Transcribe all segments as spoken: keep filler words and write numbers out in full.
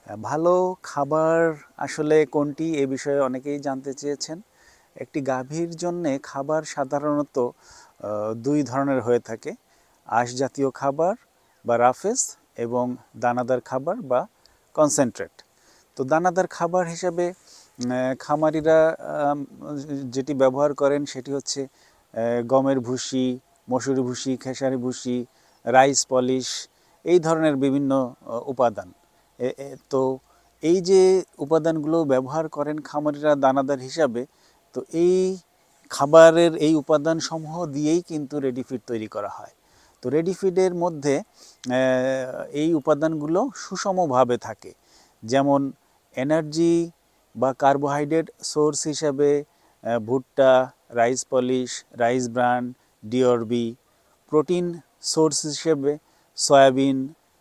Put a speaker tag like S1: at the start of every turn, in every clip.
S1: ভালো খাবার আসলে কোনটি এ বিষয়ে অনেকেই জানতে চেয়েছেন। একটি গাভীর জন্যে খাবার সাধারণত দুই ধরনের হয়ে থাকে, আঁশ জাতীয় খাবার বা রাফেজ এবং দানাদার খাবার বা কনসেন্ট্রেট। তো দানাদার খাবার হিসাবে খামারিরা যেটি ব্যবহার করেন সেটি হচ্ছে গমের ভুসি, মসুরি ভুসি, খেসারি ভুসি, রাইস পলিশ, এই ধরনের বিভিন্ন উপাদান। তো এই যে উপাদানগুলো ব্যবহার করেন খামারিরা দানাদার হিসাবে, তো এই খাবারের এই উপাদানসমূহ দিয়েই কিন্তু রেডি ফিড তৈরি করা হয়। তো রেডি ফিডের মধ্যে এই উপাদানগুলো সুষমভাবে থাকে, যেমন এনার্জি বা কার্বোহাইড্রেট সোর্স হিসাবে ভুট্টা, rice polish, rice bran, D O R B. Protein source হিসেবে সয়াবিন,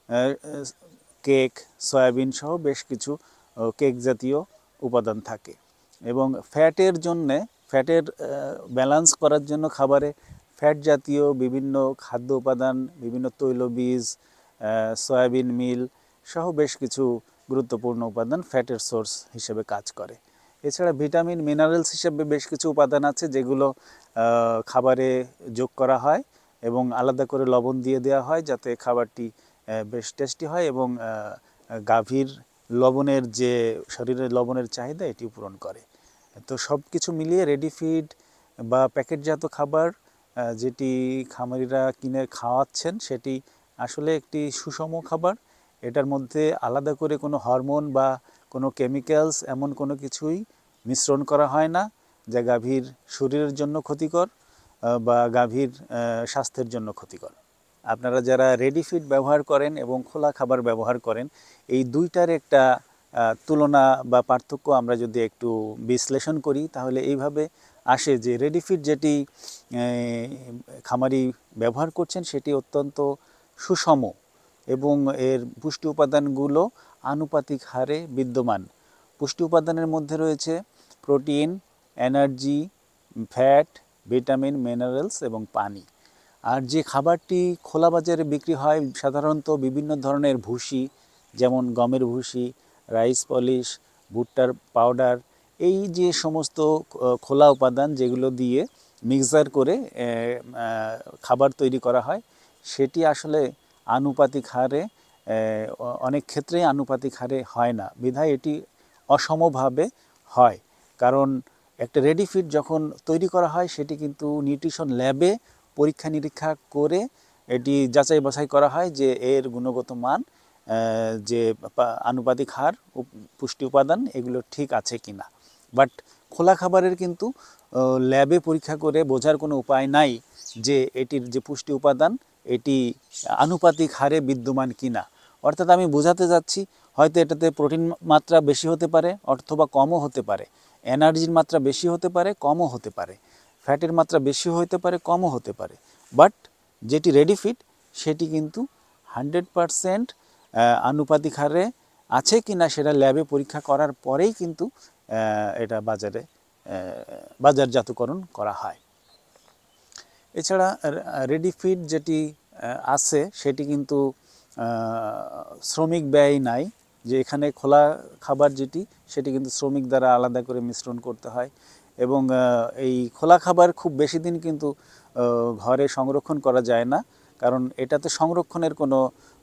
S1: কেক, সয়াবিন সহ বেশ কিছু কেক জাতীয় উপাদান থাকে। এবং ফ্যাটের জন্যে ফ্যাটের ব্যালেন্স করার জন্য খাবারে ফ্যাট জাতীয় বিভিন্ন খাদ্য উপাদান, বিভিন্ন তৈলবীজ, সয়াবিন মিল সহ বেশ কিছু গুরুত্বপূর্ণ উপাদান ফ্যাটের সোর্স হিসেবে কাজ করে। এছাড়া ভিটামিন, মিনারেলস হিসেবে বেশ কিছু উপাদান আছে যেগুলো খাবারে যোগ করা হয় এবং আলাদা করে লবণ দিয়ে দেওয়া হয় যাতে খাবারটি বেশ টেস্টি হয় এবং গাভীর লবণের যে শরীরের লবণের চাহিদা এটি পূরণ করে। তো সব কিছু মিলিয়ে রেডি ফিড বা প্যাকেটজাত খাবার যেটি খামারিরা কিনে খাওয়াচ্ছেন সেটি আসলে একটি সুষম খাবার। এটার মধ্যে আলাদা করে কোনো হরমোন বা কোনো কেমিক্যালস এমন কোনো কিছুই মিশ্রণ করা হয় না যা গাভীর শরীরের জন্য ক্ষতিকর বা গাভীর স্বাস্থ্যের জন্য ক্ষতিকর। আপনারা যারা রেডি ফিড ব্যবহার করেন এবং খোলা খাবার ব্যবহার করেন, এই দুইটার একটা তুলনা বা পার্থক্য আমরা যদি একটু বিশ্লেষণ করি তাহলে এইভাবে আসে যে রেডি ফিড যেটি খামারি ব্যবহার করছেন সেটি অত্যন্ত সুষম এবং এর পুষ্টি উপাদানগুলো আনুপাতিক হারে বিদ্যমান। পুষ্টি উপাদানের মধ্যে রয়েছে protein, energy, fat, vitamin, minerals এবং পানি। আর যে খাবারটি খোলা বাজারে বিক্রি হয় সাধারণত বিভিন্ন ধরনের ভুসি, যেমন গমের ভুসি, রাইস পলিশ, ভুট্টার পাউডার, এই যে সমস্ত খোলা উপাদান যেগুলো দিয়ে মিক্সার করে খাবার তৈরি করা হয় সেটি আসলে আনুপাতিক হারে অনেক ক্ষেত্রেই আনুপাতিক হারে হয় না, বিধায় এটি অসমভাবে হয়। কারণ একটা রেডি ফিড যখন তৈরি করা হয় সেটি কিন্তু নিউট্রিশন ল্যাবে পরীক্ষা নিরীক্ষা করে এটি যাচাই বাছাই করা হয় যে এর গুণগত মান, যে আনুপাতিক হার, পুষ্টি উপাদান এগুলো ঠিক আছে কি না। বাট খোলা খাবারের কিন্তু ল্যাবে পরীক্ষা করে বোঝার কোনো উপায় নাই যে এটির যে পুষ্টি উপাদান এটি আনুপাতিক হারে বিদ্যমান কি না। অর্থাৎ আমি বোঝাতে যাচ্ছি হয়তো এটাতে প্রোটিন মাত্রা বেশি হতে পারে অথবা কমও হতে পারে, এনার্জির মাত্রা বেশি হতে পারে কমও হতে পারে, ফ্যাটের মাত্রা বেশি হতে পারে কমও হতে পারে, বাট যেটি রেডি ফিড সেটি কিন্তু হান্ড্রেড পারসেন্ট আনুপাতিক হারে আছে কি না সেটা ল্যাবে পরীক্ষা করার পরেই কিন্তু এটা বাজারে বাজারজাতকরণ করা হয়। এছাড়া রেডি ফিড যেটি আছে সেটি কিন্তু শ্রমিক ব্যয় নাই, যে এখানে খোলা খাবার যেটি সেটি কিন্তু শ্রমিক দ্বারা আলাদা করে মিশ্রণ করতে হয় এবং এই খোলা খাবার খুব বেশি দিন কিন্তু ঘরে সংরক্ষণ করা যায় না, কারণ এটাতে সংরক্ষণের কোনো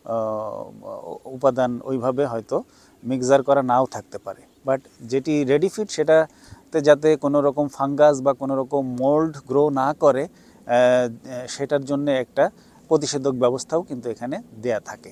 S1: উপাদান ওইভাবে হয়তো মিক্সার করা নাও থাকতে পারে। বাট যেটি রেডি ফিড সেটাতে যাতে কোনো রকম ফাঙ্গাস বা কোনো রকম মোল্ড গ্রো না করে সেটার জন্য একটা প্রতিষেধক ব্যবস্থাও কিন্তু এখানে দেয়া থাকে।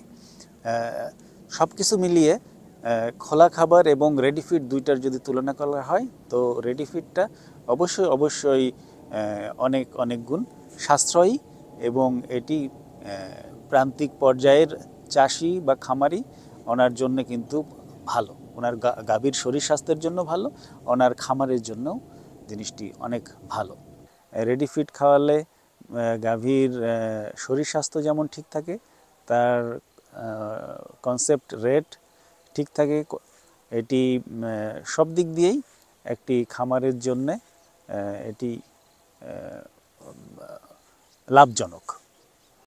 S1: সব কিছু মিলিয়ে খোলা খাবার এবং রেডি ফিড দুইটার যদি তুলনা করা হয় তো রেডি ফিডটা অবশ্যই অবশ্যই অনেক অনেক গুণ সাশ্রয়ী এবং এটি প্রান্তিক পর্যায়ের চাষি বা খামারি ওনার জন্য কিন্তু ভালো, ওনার গাভীর শরীর স্বাস্থ্যের জন্য ভালো, ওনার খামারের জন্য জিনিসটি অনেক ভালো। রেডি ফিড খাওয়ালে গাভীর শরীর স্বাস্থ্য যেমন ঠিক থাকে, তার কনসেপ্ট রেট ঠিক থাকে, এটি সব দিক দিয়েই একটি খামারের জন্যে এটি লাভজনক।